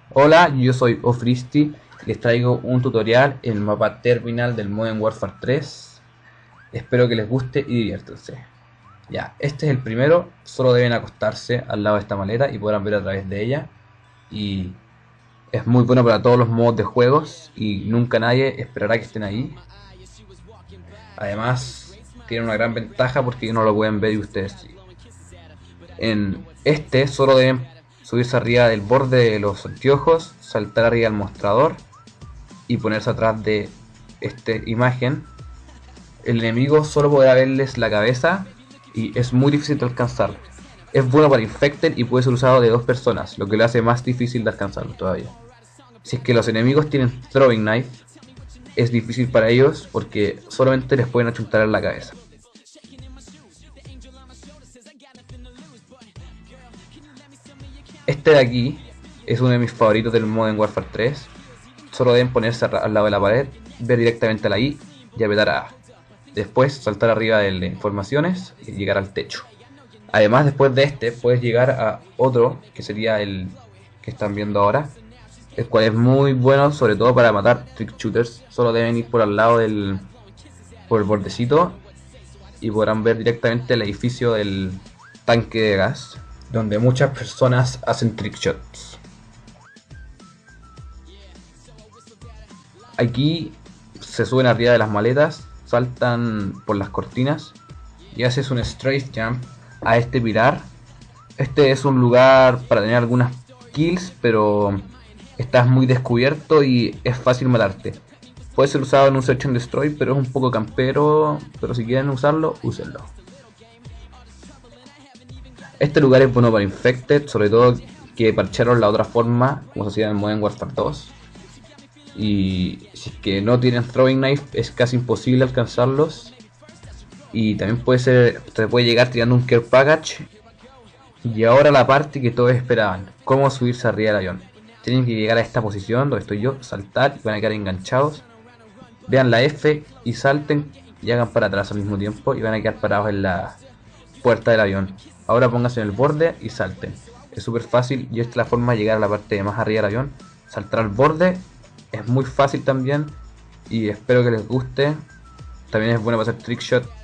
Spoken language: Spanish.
Hola, yo soy Ofristi, les traigo un tutorial en el mapa terminal del Modern Warfare 3. Espero que les guste y diviértanse. Ya, este es el primero, solo deben acostarse al lado de esta maleta y podrán ver a través de ella. Y es muy bueno para todos los modos de juegos y nunca nadie esperará que estén ahí. Además, tiene una gran ventaja porque no lo pueden ver y ustedes sí. En este solo deben subirse arriba del borde de los anteojos, saltar arriba del mostrador y ponerse atrás de esta imagen. El enemigo solo podrá verles la cabeza y es muy difícil de alcanzarlo. Es bueno para Infected y puede ser usado de dos personas, lo que lo hace más difícil de alcanzarlo todavía. Si es que los enemigos tienen Throwing Knife, es difícil para ellos porque solamente les pueden achuntar en la cabeza. Este de aquí es uno de mis favoritos del Modern Warfare 3. Solo deben ponerse al lado de la pared, ver directamente a la I y apretar a A. Después saltar arriba de las informaciones y llegar al techo. Además, después de este puedes llegar a otro que sería el que están viendo ahora, el cual es muy bueno sobre todo para matar trick shooters. Solo deben ir por al lado por el bordecito y podrán ver directamente el edificio del tanque de gas, donde muchas personas hacen trick shots. Aquí se suben arriba de las maletas, saltan por las cortinas y haces un straight jump a este pilar. Este es un lugar para tener algunas kills, pero estás muy descubierto y es fácil matarte. Puede ser usado en un Search and Destroy, pero es un poco campero, pero si quieren usarlo, úsenlo. Este lugar es bueno para Infected, sobre todo que parcharon la otra forma, como se hacía en Modern Warfare 2. Y si es que no tienen Throwing Knife, es casi imposible alcanzarlos. Y también te puede llegar tirando un Care Package. Y ahora la parte que todos esperaban, cómo subirse arriba del avión. Tienen que llegar a esta posición donde estoy yo, saltar y van a quedar enganchados. Vean la F y salten y hagan para atrás al mismo tiempo y van a quedar parados en la puerta del avión. Ahora pónganse en el borde y salten. Es súper fácil y esta es la forma de llegar a la parte de más arriba del avión. Saltar al borde es muy fácil también y espero que les guste. También es bueno para hacer trickshot